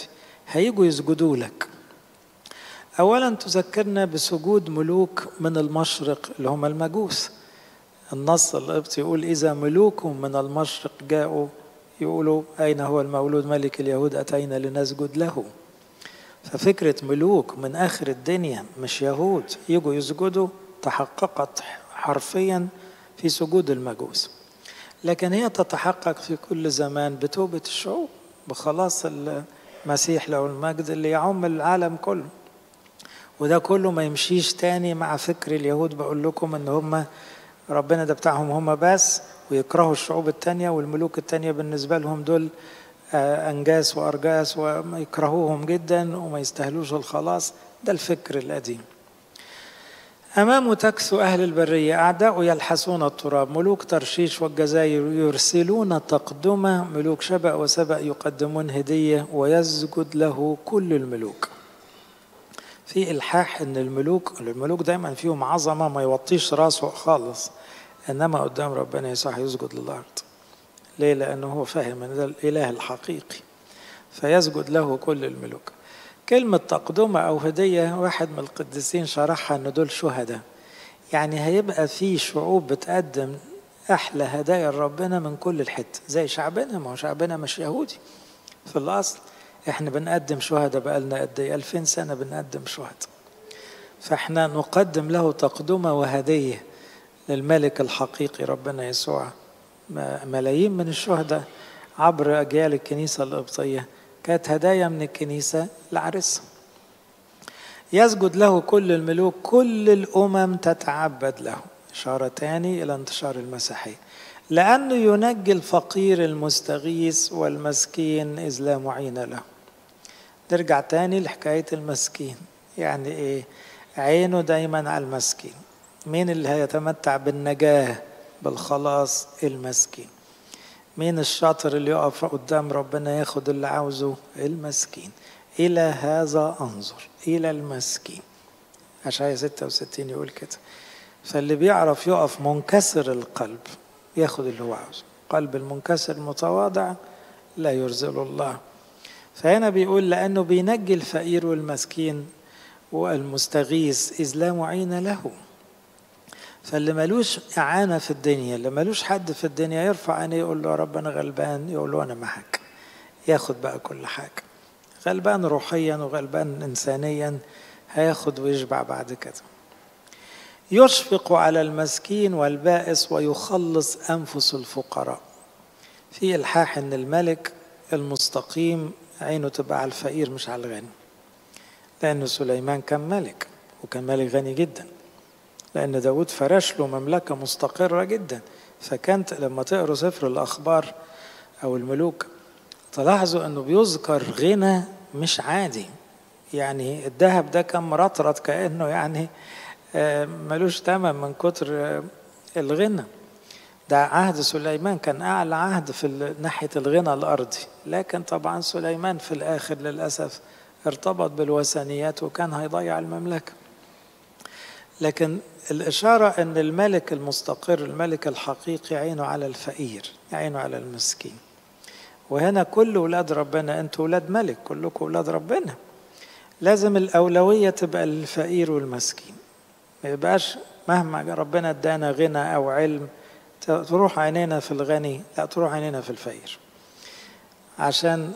هيجوا يسجدوا لك. أولا تذكرنا بسجود ملوك من المشرق اللي هم المجوس. النص القبطي يقول إذا ملوك من المشرق جاءوا يقولوا أين هو المولود ملك اليهود أتينا لنسجد له. ففكرة ملوك من آخر الدنيا مش يهود يجوا يسجدوا تحققت حرفيا في سجود المجوس، لكن هي تتحقق في كل زمان بتوبة الشعوب بخلاص المسيح له المجد اللي يعم العالم كله. وده كله ما يمشيش تاني مع فكر اليهود، بقول لكم ان هم ربنا ده بتاعهم هم بس، ويكرهوا الشعوب التانية والملوك التانية بالنسبة لهم دول أنجاس وأرجاس وما يكرهوهم جدا وما يستاهلوش الخلاص. ده الفكر القديم. أمامه تكسو أهل البرية أعداء يلحسون التراب، ملوك ترشيش والجزائر يرسلون تقدمة، ملوك شبأ وسبأ يقدمون هدية ويسجد له كل الملوك. في إلحاح إن الملوك الملوك دايما فيهم عظمة ما يوطيش راسه خالص، إنما قدام ربنا يسوع يسجد للأرض. ليه؟ لأنه هو فاهم إن ده الإله الحقيقي فيسجد له كل الملوك. كلمة تقدمة أو هدية واحد من القديسين شرحها إن دول شهداء، يعني هيبقى في شعوب بتقدم أحلى هدايا لربنا من كل الحتة زي شعبنا. ما هو شعبنا مش يهودي في الأصل، إحنا بنقدم شهداء بقالنا قد إيه ألفين سنة بنقدم شهداء، فإحنا نقدم له تقدمة وهدية للملك الحقيقي ربنا يسوع. ملايين من الشهداء عبر أجيال الكنيسة القبطية كانت هدايا من الكنيسة لعرسها. يسجد له كل الملوك، كل الأمم تتعبد له، إشارة تاني إلى انتشار المسيحية، لأنه ينجي الفقير المستغيث والمسكين إذ لا معين له. نرجع تاني لحكاية المسكين، يعني إيه؟ عينه دايما على المسكين. مين اللي هيتمتع بالنجاة بالخلاص؟ المسكين. مين الشاطر اللي يقف قدام ربنا ياخد اللي عاوزه؟ المسكين. إلى هذا أنظر، إلى المسكين. أشعياء ستة وستين يقول كده. فاللي بيعرف يقف منكسر القلب ياخد اللي هو عاوزه. قلب المنكسر المتواضع لا يرزل الله. فهنا بيقول لأنه بينجي الفقير والمسكين والمستغيث إذ لا معين له. فاللي ملوش إعانة في الدنيا، اللي ملوش حد في الدنيا، يرفع عينيه يقول له يا رب أنا غلبان، يقول له أنا معك، ياخد بقى كل حاجة. غلبان روحيا وغلبان إنسانيا، هياخد ويشبع بعد كده. يشفق على المسكين والبائس ويخلص أنفس الفقراء. في إلحاح إن الملك المستقيم عينه تبقى على الفقير مش على الغني، لأن سليمان كان ملك وكان ملك غني جدا، لأن داود فرش له مملكة مستقرة جدا. فكانت لما تقروا سفر الأخبار أو الملوك تلاحظوا أنه بيذكر غنى مش عادي، يعني الذهب ده كان مرطرط كأنه يعني ملوش تمن من كتر الغنى. ده عهد سليمان كان أعلى عهد في ناحية الغنى الأرضي، لكن طبعا سليمان في الآخر للأسف ارتبط بالوثنيات وكان هيضيع المملكة. لكن الإشارة أن الملك المستقر الملك الحقيقي عينه على الفقير، عينه على المسكين. وهنا كل أولاد ربنا، أنتوا أولاد ملك، كلكم أولاد ربنا، لازم الأولوية تبقى للفقير والمسكين. ما يبقاش مهما ربنا ادانا غنى أو علم تروح عينينا في الغني، لا تروح عينينا في الفقير. عشان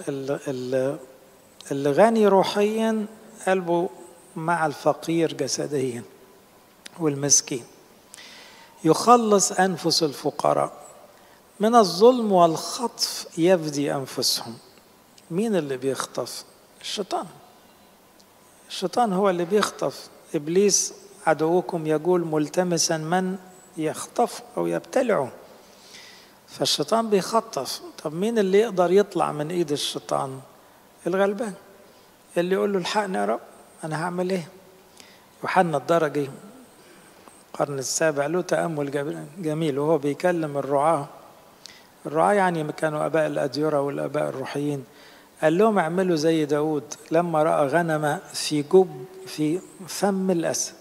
الغني روحيا قلبه مع الفقير جسديا والمسكين. يخلص أنفس الفقراء من الظلم والخطف يفدي أنفسهم. مين اللي بيخطف؟ الشيطان. الشيطان هو اللي بيخطف. إبليس عدوكم يقول ملتمسا من يخطف أو يبتلعه. فالشيطان بيخطف. طب مين اللي يقدر يطلع من إيد الشيطان؟ الغلبان، اللي يقول له الحقني يا رب أنا هعمل إيه. يوحنا الدرجي القرن السابع له تأمل جميل وهو بيكلم الرعاة. الرعاة يعني كانوا أباء الأديرة والأباء الروحيين. قال لهم اعملوا زي داود لما رأى غنم في جب في فم الأسد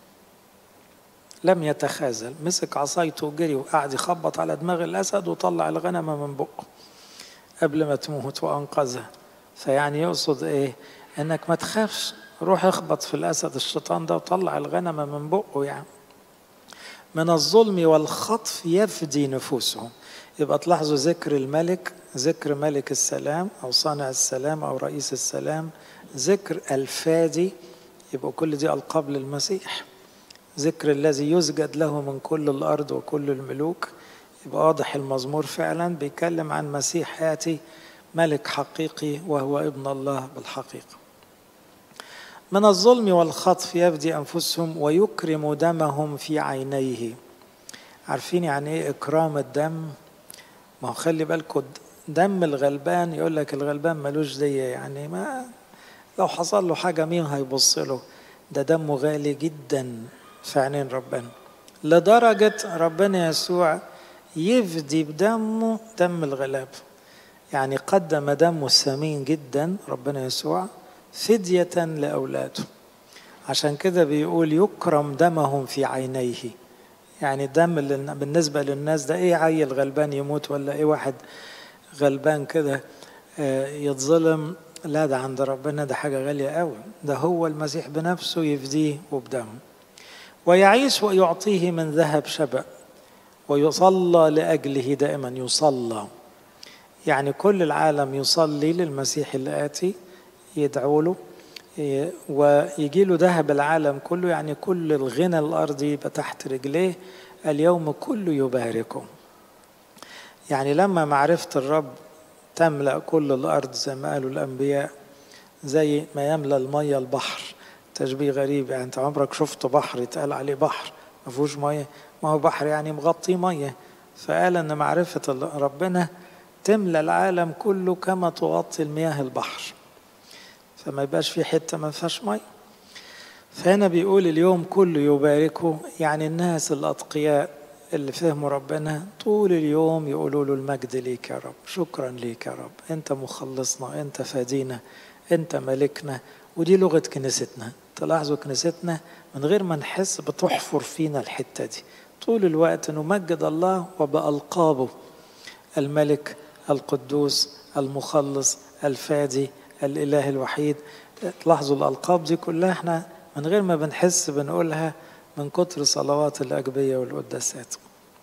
لم يتخاذل، مسك عصايته وجري وقعد يخبط على دماغ الأسد وطلع الغنم من بقه قبل ما تموت وأنقذها. فيعني يقصد ايه؟ انك ما تخافش، روح اخبط في الاسد الشيطان ده وطلع الغنم من بقه. يعني من الظلم والخطف يفدي نفوسهم. يبقى تلاحظوا ذكر الملك، ذكر ملك السلام أو صانع السلام أو رئيس السلام، ذكر الفادي، يبقى كل دي ألقاب للمسيح. ذكر الذي يسجد له من كل الأرض وكل الملوك، يبقى واضح المزمور فعلا بيتكلم عن مسيح يأتي ملك حقيقي وهو ابن الله بالحقيقة. من الظلم والخطف يفدي أنفسهم ويكرم دمهم في عينيه. عارفين يعني ايه إكرام الدم؟ ما هو خلي بالكم، دم الغلبان يقول لك الغلبان ملوش دية، يعني ما لو حصل له حاجة مين هيبص له؟ ده دمه غالي جدا في عينين ربنا، لدرجة ربنا يسوع يفدي بدمه دم الغلاب. يعني قدم دمه الثمين جدا ربنا يسوع فدية لأولاده. عشان كده بيقول يكرم دمهم في عينيه. يعني الدم اللي بالنسبة للناس ده ايه؟ عيل غلبان يموت ولا ايه واحد غلبان كده يتظلم؟ لا، ده عند ربنا ده حاجة غالية قوي. ده هو المسيح بنفسه يفديه وبدمه. ويعيش ويعطيه من ذهب شبأ ويصلى لأجله دائما. يصلى يعني كل العالم يصلي للمسيح اللي آتي، يدعو له ويجي له ذهب العالم كله. يعني كل الغنى الأرضي يبقى تحت رجليه. اليوم كله يباركه. يعني لما معرفة الرب تملأ كل الأرض زي ما قالوا الأنبياء، زي ما يملأ المية البحر. تشبيه غريب، يعني أنت عمرك شفت بحر يتقال عليه بحر ما فيهوش مية؟ ما هو بحر يعني مغطي مية. فقال أن معرفة ربنا تملأ العالم كله كما تغطي المياه البحر، فما يبقاش في حتة ما فيهاش مية. فهنا بيقول اليوم كله يباركه، يعني الناس الأتقياء اللي فهموا ربنا طول اليوم يقولوا له المجد ليك يا رب، شكرا ليك يا رب، انت مخلصنا، انت فادينا، انت ملكنا. ودي لغة كنيستنا. تلاحظوا كنيستنا من غير ما نحس بتحفر فينا الحتة دي طول الوقت، نمجد الله وبألقابه: الملك، القدوس، المخلص، الفادي، الإله الوحيد. تلاحظوا الألقاب دي كلها احنا من غير ما بنحس بنقولها من كتر صلوات الأجبية والقداسات.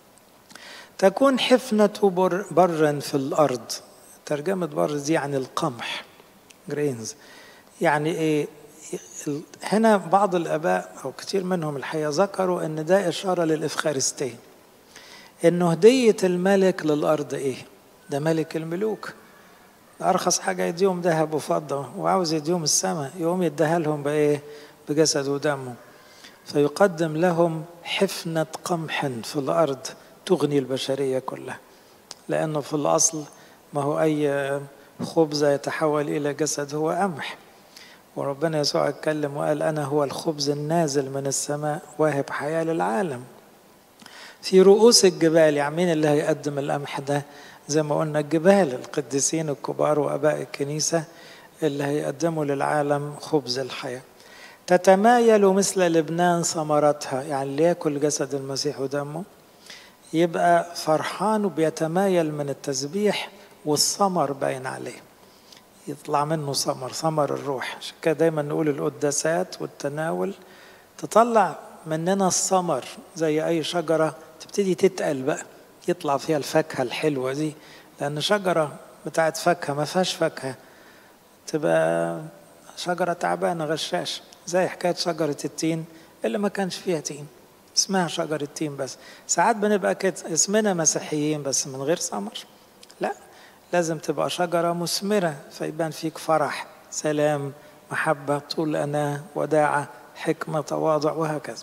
تكون حفنة بر برا في الأرض. ترجمة بر دي يعني القمح، جرينز. يعني ايه؟ هنا بعض الآباء أو كتير منهم الحقيقة ذكروا أن ده إشارة للإفخارستية، إنه هدية الملك للأرض إيه؟ ده ملك الملوك، أرخص حاجة يديهم ذهب وفضة، وعاوز يديهم السماء، يقوم يديها لهم بإيه؟ بجسد ودمه. فيقدم لهم حفنة قمح في الأرض تغني البشرية كلها، لأنه في الأصل ما هو أي خبز يتحول إلى جسد هو قمح. وربنا يسوع اتكلم وقال أنا هو الخبز النازل من السماء واهب حياة للعالم. في رؤوس الجبال، يعني مين اللي هيقدم القمح ده؟ زي ما قلنا الجبال، القديسين الكبار وأباء الكنيسة اللي هيقدموا للعالم خبز الحياة. تتمايل مثل لبنان ثمرتها، يعني اللي يأكل جسد المسيح ودمه يبقى فرحان وبيتمايل من التسبيح، والثمر باين عليه، يطلع منه ثمر، ثمر الروح. عشان كده دايما نقول القداسات والتناول تطلع مننا الثمر، زي أي شجرة تبتدي تتقل بقى، يطلع فيها الفاكهة الحلوة دي. لأن شجرة بتاعت فاكهة ما فيهاش فاكهة تبقى شجرة تعبانة غشاش، زي حكاية شجرة التين اللي ما كانش فيها تين، اسمها شجرة تين بس. ساعات بنبقى كده اسمنا مسيحيين بس من غير ثمر. لا، لازم تبقى شجرة مثمرة، فيبان فيك فرح، سلام، محبة، طول أناة، وداعة، حكمة، تواضع، وهكذا.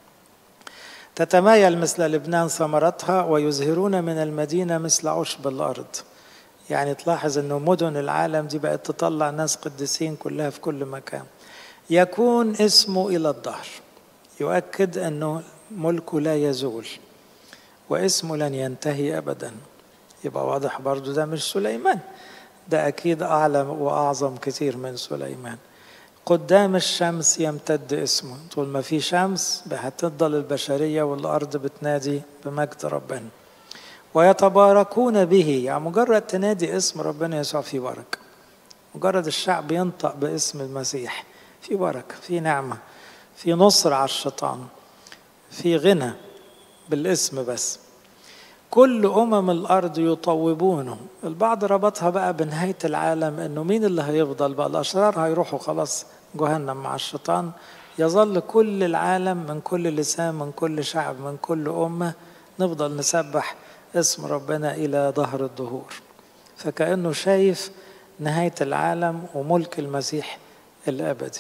تتمايل مثل لبنان ثمرتها ويزهرون من المدينة مثل عشب الأرض. يعني تلاحظ أنه مدن العالم دي بقت تطلع ناس قديسين كلها في كل مكان. يكون اسمه إلى الدهر، يؤكد أنه ملكه لا يزول واسمه لن ينتهي أبدا. يبقى واضح برضو ده مش سليمان، ده أكيد أعلى وأعظم كثير من سليمان. قدام الشمس يمتد اسمه، طول ما في شمس هتفضل البشرية والأرض بتنادي بمجد ربنا. ويتباركون به، يعني مجرد تنادي اسم ربنا يسوع فيه بركة، مجرد الشعب ينطق باسم المسيح في بركة، في نعمة، في نصر على الشيطان، في غنى بالاسم بس. كل أمم الأرض يطوبونه. البعض ربطها بقى بنهاية العالم، إنه مين اللي هيفضل بقى؟ الأشرار هيروحوا خلاص جهنم مع الشيطان، يظل كل العالم من كل لسان من كل شعب من كل أمة نفضل نسبح اسم ربنا إلى ظهر الدهور. فكأنه شايف نهاية العالم وملك المسيح الأبدي.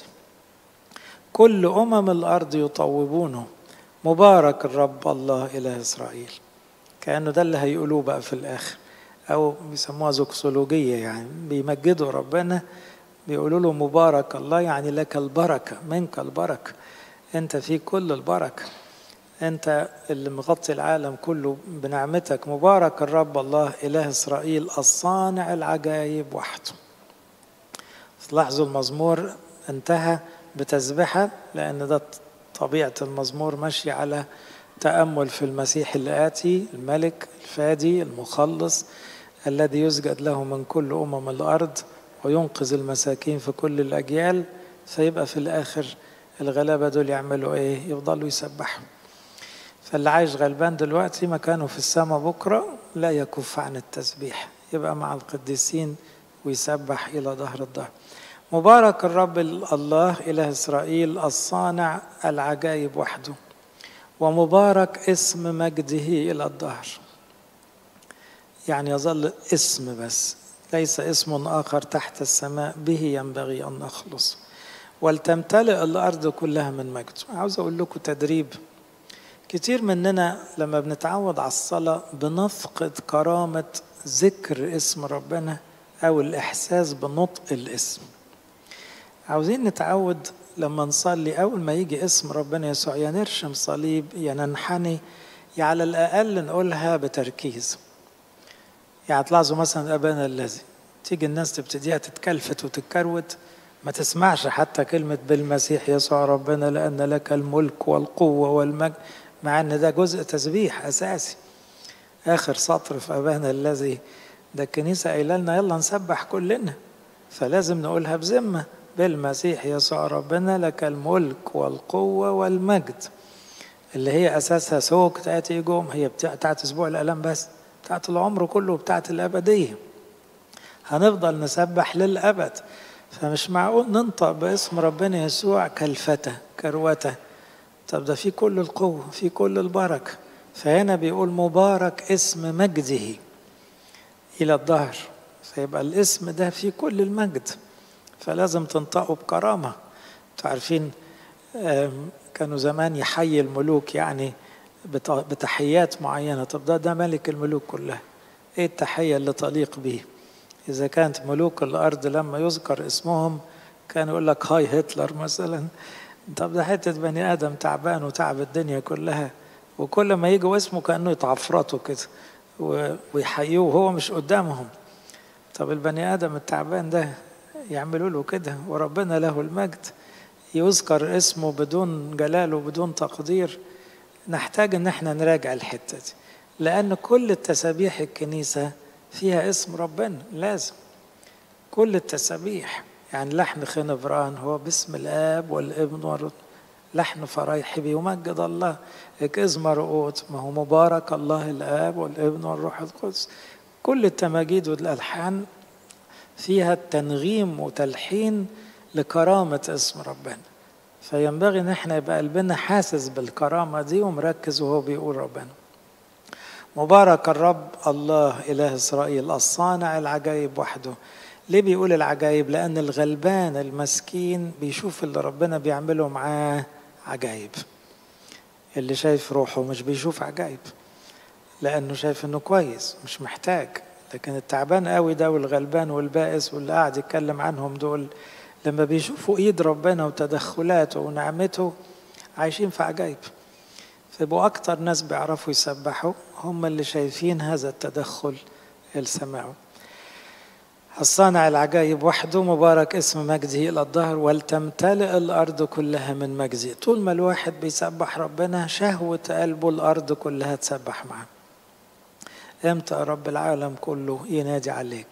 كل أمم الأرض يطوبونه، مبارك الرب الله إله إسرائيل. كأنه ده اللي هيقولوه بقى في الآخر، أو بيسموها زوكسولوجية، يعني بيمجدوا ربنا، بيقولوا له مبارك الله، يعني لك البركة، منك البركة، أنت في كل البركة، أنت اللي مغطي العالم كله بنعمتك. مبارك الرب الله إله إسرائيل الصانع العجائب وحده. لاحظوا المزمور انتهى بتسبحة، لأن ده طبيعة المزمور ماشي على تأمل في المسيح الآتي، الملك الفادي المخلص الذي يسجد له من كل أمم الأرض وينقذ المساكين في كل الأجيال. فيبقى في الآخر الغلابة دول يعملوا إيه؟ يفضلوا يسبحوا. فاللي عايش غلبان دلوقتي مكانه في السماء بكرة لا يكف عن التسبيح، يبقى مع القديسين ويسبح إلى ظهر الظهر. مبارك الرب الله إله إسرائيل الصانع العجائب وحده، ومبارك اسم مجده إلى الدهر. يعني يظل اسم بس، ليس اسم آخر تحت السماء به ينبغي أن نخلص. ولتمتلئ الأرض كلها من مجده. عاوز أقول لكم تدريب. كتير مننا لما بنتعود على الصلاة بنفقد كرامة ذكر اسم ربنا أو الإحساس بنطق الاسم. عاوزين نتعود لما نصلي أول ما يجي اسم ربنا يسوع يا نرشم صليب يا ننحني، يا على الأقل نقولها بتركيز. يعني تلاحظوا مثلا أبانا الذي، تيجي الناس تبتديها تتكلفت وتتكروت، ما تسمعش حتى كلمة بالمسيح يسوع ربنا لأن لك الملك والقوة والمجد، مع أن ده جزء تسبيح أساسي. آخر سطر في أبانا الذي ده الكنيسة قايله لنا يلا نسبح كلنا، فلازم نقولها بذمة. بالمسيح يسوع ربنا لك الملك والقوة والمجد، اللي هي أساسها سوق تأتي جوم، هي بتاعت أسبوع الألم بس، بتاعت العمر كله، بتاعت الأبدية. هنفضل نسبح للأبد. فمش معقول ننطق باسم ربنا يسوع كالفتى كروته. طب ده في كل القوة، في كل البركة. فهنا بيقول مبارك اسم مجده إلى الدهر، فيبقى الاسم ده في كل المجد، فلازم تنطقوا بكرامة. تعرفين كانوا زمان يحيي الملوك يعني بتحيات معينة. طب ده ده ملك الملوك كلها، ايه التحية اللي تليق به؟ إذا كانت ملوك الأرض لما يذكر اسمهم كان يقول لك هاي هتلر مثلا. طب ده حتة بني آدم تعبان وتعب الدنيا كلها، وكل ما يجوا اسمه كأنه يتعفرطوا كده ويحيوه وهو مش قدامهم. طب البني آدم التعبان ده يعملوا له كده؟ وربنا له المجد يذكر اسمه بدون جلال وبدون تقدير. نحتاج ان احنا نراجع الحتة دي، لأن كل التسابيح الكنيسة فيها اسم ربنا. لازم كل التسابيح، يعني لحن خنفران هو باسم الآب والابن والروح، لحن فرايحي بيمجد الله. إكز مرقوت ما هو مبارك الله الآب والابن والروح القدس. كل التماجيد والألحان فيها التنغيم وتلحين لكرامة اسم ربنا. فينبغي ان احنا يبقى قلبنا حاسس بالكرامة دي ومركز وهو بيقول ربنا. مبارك الرب الله إله إسرائيل الصانع العجائب وحده. ليه بيقول العجائب؟ لأن الغلبان المسكين بيشوف اللي ربنا بيعمله معاه عجائب. اللي شايف روحه مش بيشوف عجائب، لأنه شايف إنه كويس مش محتاج. لكن التعبان قوي ده والغلبان والبائس واللي قاعد يتكلم عنهم دول لما بيشوفوا إيد ربنا وتدخلاته ونعمته عايشين في عجائب. فيبقوا أكتر ناس بيعرفوا يسبحوا هم اللي شايفين هذا التدخل السماوي. الصانع العجائب وحده مبارك اسم مجده إلى الدهر، ولتمتلئ الأرض كلها من مجده. طول ما الواحد بيسبح ربنا شهوة قلبه الأرض كلها تسبح معه. امتى رب العالم كله ينادي عليك؟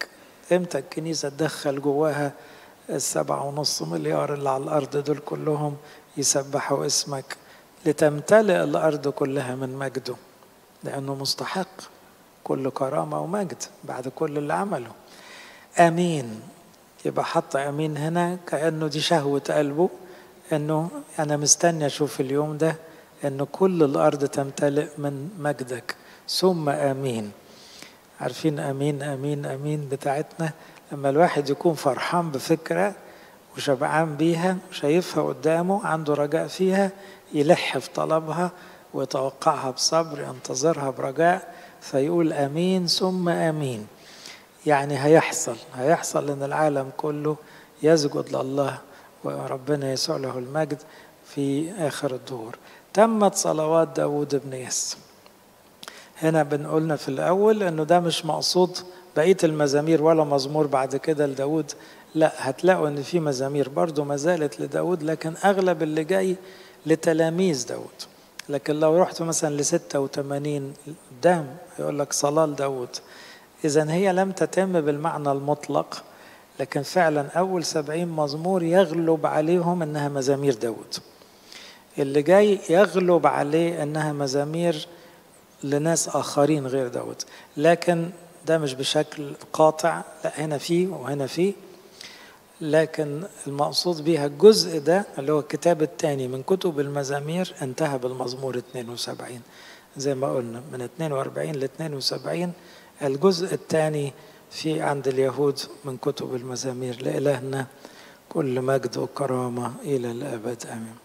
امتى الكنيسة تدخل جواها السبعة ونص مليار اللي على الأرض دول كلهم يسبحوا اسمك لتمتلئ الأرض كلها من مجده، لأنه مستحق كل كرامة ومجد بعد كل اللي عمله. أمين، يبقى حط أمين هنا كأنه دي شهوة قلبه، أنه أنا مستني أشوف اليوم ده أنه كل الأرض تمتلئ من مجدك. ثم أمين، عارفين أمين أمين أمين بتاعتنا لما الواحد يكون فرحان بفكرة وشبعان بيها وشايفها قدامه عنده رجاء فيها، يلح في طلبها ويتوقعها بصبر، ينتظرها برجاء، فيقول أمين ثم أمين. يعني هيحصل هيحصل إن العالم كله يسجد لله وربنا يسوع له المجد في آخر الدهور. تمت صلوات داود بن يس. هنا بنقولنا في الأول أنه ده مش مقصود بقية المزامير ولا مزمور بعد كده لداود، لا، هتلاقوا أن في مزامير برضو ما زالت لداود، لكن أغلب اللي جاي لتلاميذ داود. لكن لو رحت مثلا لستة وثمانين قدام يقول لك صلاة لداود. إذن هي لم تتم بالمعنى المطلق، لكن فعلا أول سبعين مزمور يغلب عليهم أنها مزامير داود. اللي جاي يغلب عليه أنها مزامير لناس آخرين غير داود، لكن ده مش بشكل قاطع، لا، هنا فيه وهنا فيه. لكن المقصود بيها الجزء ده اللي هو الكتاب الثاني من كتب المزامير انتهى بالمزمور اثنين وسبعين، زي ما قلنا من اثنين وأربعين ل اثنين وسبعين الجزء الثاني في عند اليهود من كتب المزامير. لإلهنا كل مجد وكرامة إلى الأبد، آمين.